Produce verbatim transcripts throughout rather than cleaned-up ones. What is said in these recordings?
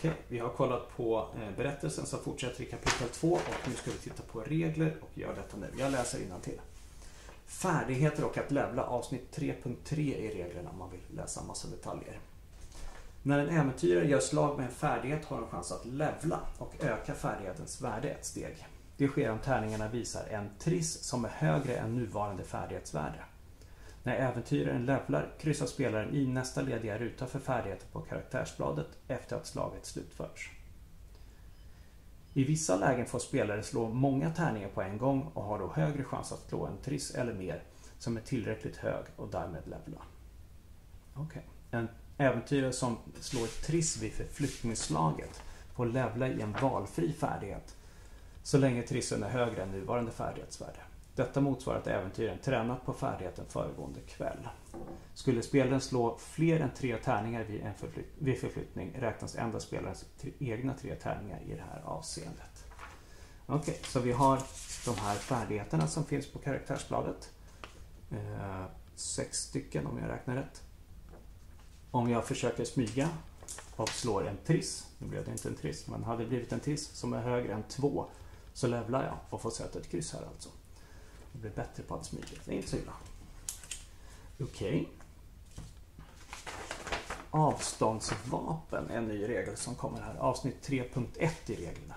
Okej, vi har kollat på eh, berättelsen som fortsätter i kapitel två och nu ska vi titta på regler och gör detta nu. Jag läser innantill. Färdigheter och att levla, avsnitt tre punkt tre i reglerna om man vill läsa massa detaljer. När en äventyrare gör slag med en färdighet har en chans att levla och öka färdighetens värde ett steg. Det sker om tärningarna visar en triss som är högre än nuvarande färdighetsvärde. När äventyraren levlar kryssar spelaren i nästa lediga ruta för färdigheter på karaktärsbladet efter att slaget slutförts. I vissa lägen får spelare slå många tärningar på en gång och har då högre chans att slå en triss eller mer som är tillräckligt hög och därmed levla. Okay. En äventyrare som slår triss vid förflyttningsslaget får levla i en valfri färdighet så länge trissen är högre än nuvarande färdighetsvärde. Detta motsvarar att äventyraren tränat på färdigheten föregående kväll. Skulle spelaren slå fler än tre tärningar vid, en förflytt, vid förflyttning räknas endast spelarens tre, egna tre tärningar i det här avseendet. Okej, okay, så vi har de här färdigheterna som finns på karaktärsbladet. Eh, sex stycken om jag räknar rätt. Om jag försöker smyga och slår en triss, nu blev det inte en triss, men hade blivit en triss som är högre än två så levlar jag och får sätta ett kryss här alltså. Det blir bättre på att smyga. Det är inte så illa. Okej. Okay. Avståndsvapen är en ny regel som kommer här. Avsnitt tre punkt ett i reglerna.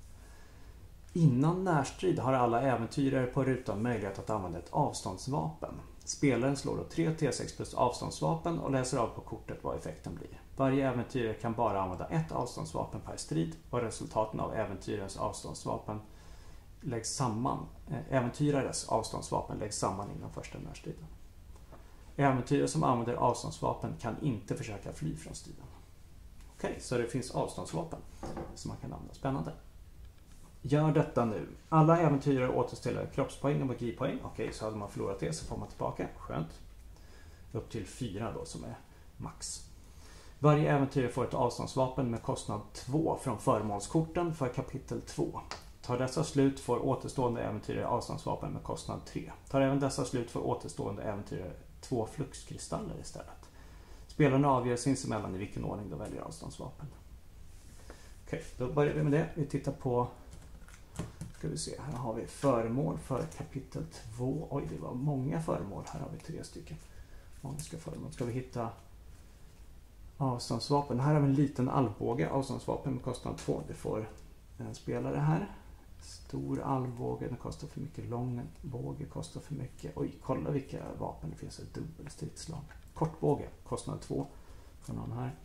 Innan närstrid har alla äventyrare på rutan möjlighet att använda ett avståndsvapen. Spelaren slår då tre T sex plus avståndsvapen och läser av på kortet vad effekten blir. Varje äventyrare kan bara använda ett avståndsvapen per strid och resultaten av äventyrarens avståndsvapen läggs samman. Äventyrares avståndsvapen läggs samman inom första närstriden. Äventyrare som använder avståndsvapen kan inte försöka fly från striden. Okej, okay, så det finns avståndsvapen som man kan använda. Spännande. Gör detta nu. Alla äventyrare återställer kroppspoäng och magipoäng. Okej, okay, så hade man förlorat det så får man tillbaka. Skönt. Upp till fyra då som är max. Varje äventyrare får ett avståndsvapen med kostnad två från föremålskorten för kapitel två. Tar dessa slut får återstående äventyrare avståndsvapen med kostnad tre. Tar även dessa slut får återstående äventyrare två fluxkristaller istället. Spelarna avgör sinsemellan i vilken ordning de väljer avståndsvapen. Okej, okay, då börjar vi med det. Vi tittar på, ska vi se, här har vi föremål för kapitel två. Oj, det var många föremål. Här har vi tre stycken. Magiska föremål. Ska vi hitta avståndsvapen. Här har vi en liten alvbåge. Avståndsvapen med kostnad två. Det får en spelare här. Stor alvbåge, den kostar för mycket. Lång båge kostar för mycket. Oj, kolla vilka vapen det finns. Ett dubbelstridslag. Kortbåge, kostnad två. Från någon här.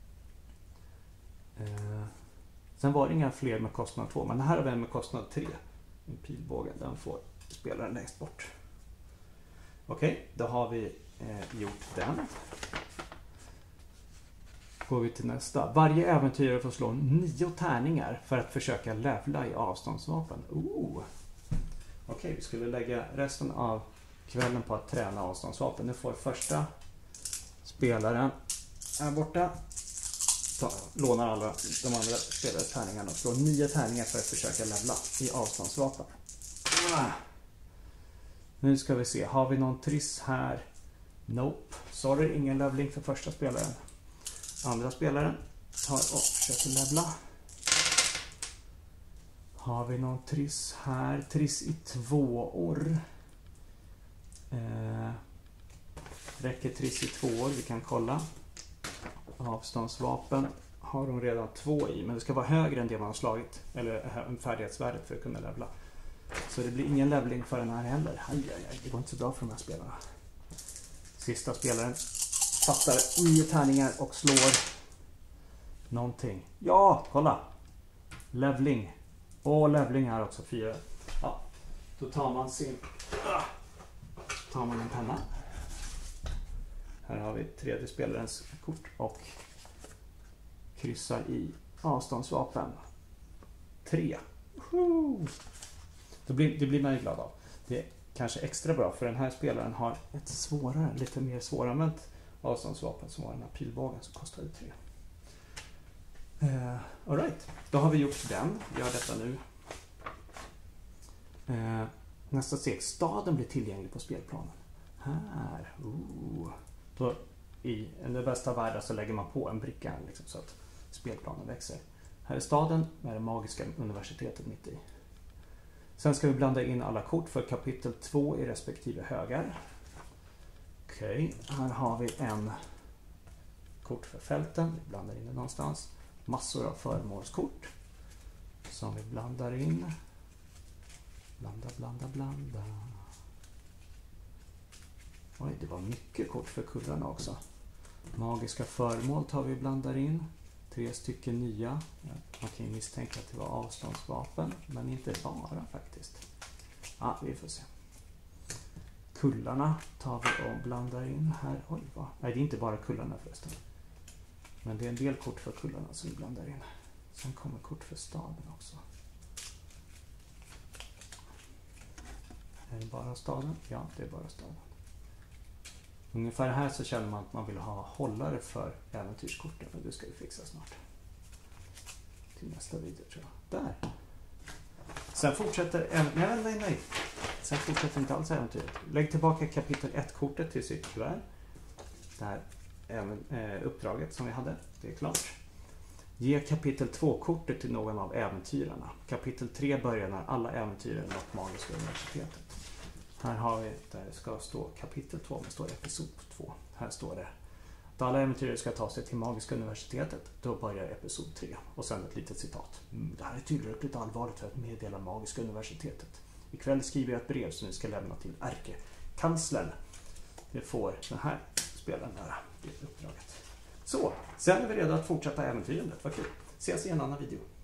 Eh, sen var det inga fler med kostnad två. Men här har vi en med kostnad tre. En pilbåge, den får spelaren längst bort. Okej, okay, då har vi eh, gjort den. Går vi till nästa. Varje äventyrare får slå nio tärningar för att försöka levla i avståndsvapen. Oh. Okej, okay, vi skulle lägga resten av kvällen på att träna avståndsvapen. Nu får första spelaren här borta. Ta, lånar alla de andra spelare tärningarna och slår nio tärningar för att försöka levla i avståndsvapen. Ah. Nu ska vi se. Har vi någon triss här? Nope. Sorry, ingen levling för första spelaren. Andra spelaren tar och försöker levla. Har vi någon triss här? Triss i tvåor. Eh, räcker triss i tvåor? Vi kan kolla. Avståndsvapen har de redan två i. Men det ska vara högre än det man har slagit. Eller färdighetsvärdet för att kunna levla. Så det blir ingen levling för den här heller. Aj, aj, aj, det går inte så bra för de här spelarna. Sista spelaren fattar nio tärningar och slår någonting. Ja, kolla. Levling. Och levling här också, fyra. Ja, då tar man sin... tar man en penna. Här har vi tredje spelarens kort och kryssar i avståndsvapen. Tre. Det blir, det blir man ju glad av. Det är kanske extra bra för den här spelaren har ett svårare, lite mer svåranvänt avståndsvapen som var den här pilbågen som kostade tre. Uh, all right, då har vi gjort den. Vi gör detta nu. Uh, nästa steg. Staden blir tillgänglig på spelplanen. Här. Uh. Då, I den bästa världen så lägger man på en bricka liksom, så att spelplanen växer. Här är staden med det magiska universitetet mitt i. Sen ska vi blanda in alla kort för kapitel två i respektive högar. Okej, här har vi en kort för fälten. Vi blandar in det någonstans. Massor av föremålskort som vi blandar in. Blanda, blanda, blanda. Oj, det var mycket kort för kullarna också. Magiska föremål tar vi och blandar in. Tre stycken nya. Man kan ju misstänka att det var avståndsvapen, men inte bara faktiskt. Ja, vi får se. Kullarna tar vi och blandar in här. Oj, vad? Nej, det är inte bara kullarna förresten. Men det är en del kort för kullarna som vi blandar in. Sen kommer kort för staden också. Är det bara staden? Ja, det är bara staden. Ungefär här så känner man att man vill ha hållare för äventyrskorten, men det ska vi fixa snart. Till nästa video tror jag. Där! Sen fortsätter... Nej, nej, nej. Sen fortsätter inte alls äventyret. Lägg tillbaka kapitel ett-kortet till sitt kuvert. Det här även, eh, uppdraget som vi hade. Det är klart. Ge kapitel två-kortet till någon av äventyrarna. Kapitel tre börjar när alla äventyrer nått magiska universitetet. Här har vi, där det ska stå kapitel två, men står episod två. Här står det att alla äventyrare ska ta sig till magiska universitetet. Då börjar episod tre. Och sen ett litet citat. Mm, det här är tillräckligt allvarligt för att meddela magiska universitetet. Ikväll skriver jag ett brev som vi ska lämna till ärkekanslern. Det får den här spelaren göra, det uppdraget. Så, sen är vi redo att fortsätta äventyrandet. Vad kul. Ses i en annan video.